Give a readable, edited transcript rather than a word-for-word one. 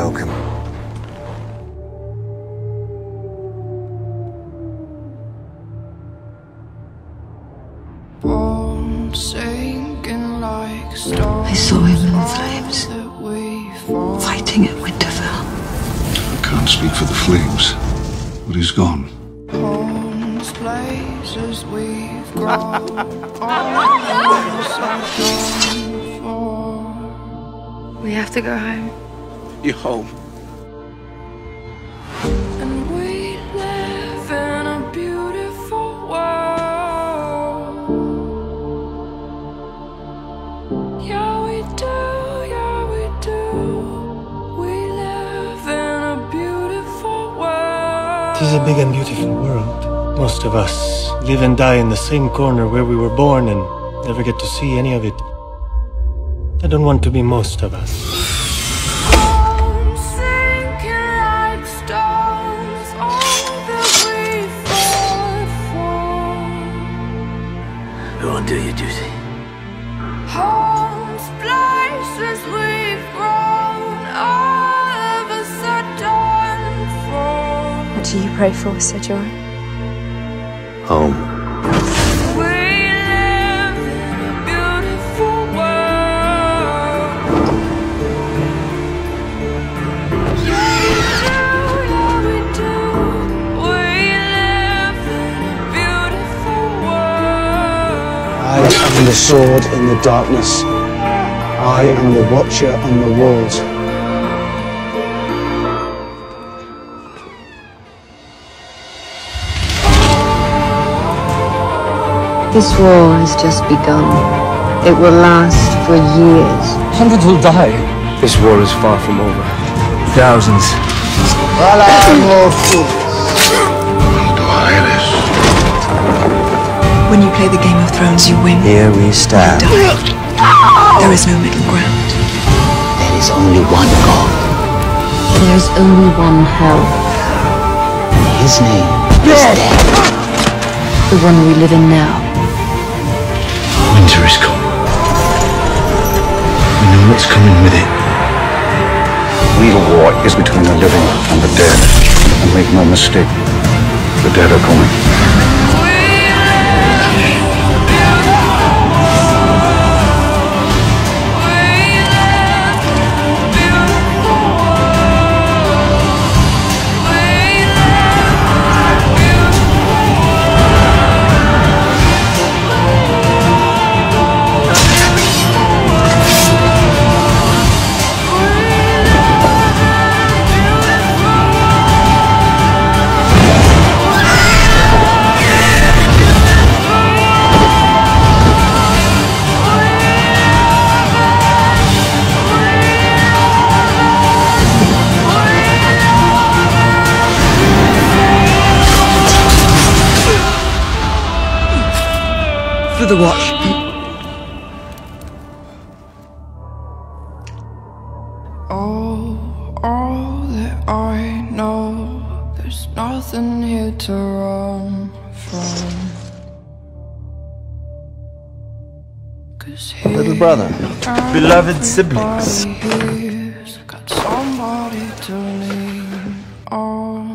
welcome. I saw him in the flames, fighting at Winterfell. I can't speak for the flames, but he's gone. We have to go home. You're home. And we live in a beautiful world. Yeah, we do, yeah, we do. We live in a beautiful world. It is a big and beautiful world. Most of us live and die in the same corner where we were born and never get to see any of it. I don't want to be most of us. Homes sinking like stones, all that we fought for. Go and do your duty. Homes, places we've grown, all of us are done for. What do you pray for, Sir Jorah? Home. We live in a beautiful world. Yeah, we do. We live in a beautiful world. I am the sword in the darkness. I am the watcher on the walls. This war has just begun. It will last for years. Hundreds will die. This war is far from over. Thousands. How do I this? When you play the Game of Thrones, you win. Here we stand. There is no middle ground. There is only one God. There's only one hell. His name is death. The one we live in now. Winter is coming. We know what's coming with it. Real war is between the living and the dead. And make no mistake, the dead are coming. For the watch. All that I know, there's nothing here to run from. 'Cause here Little brother, beloved siblings. everybody here's got somebody to lean on.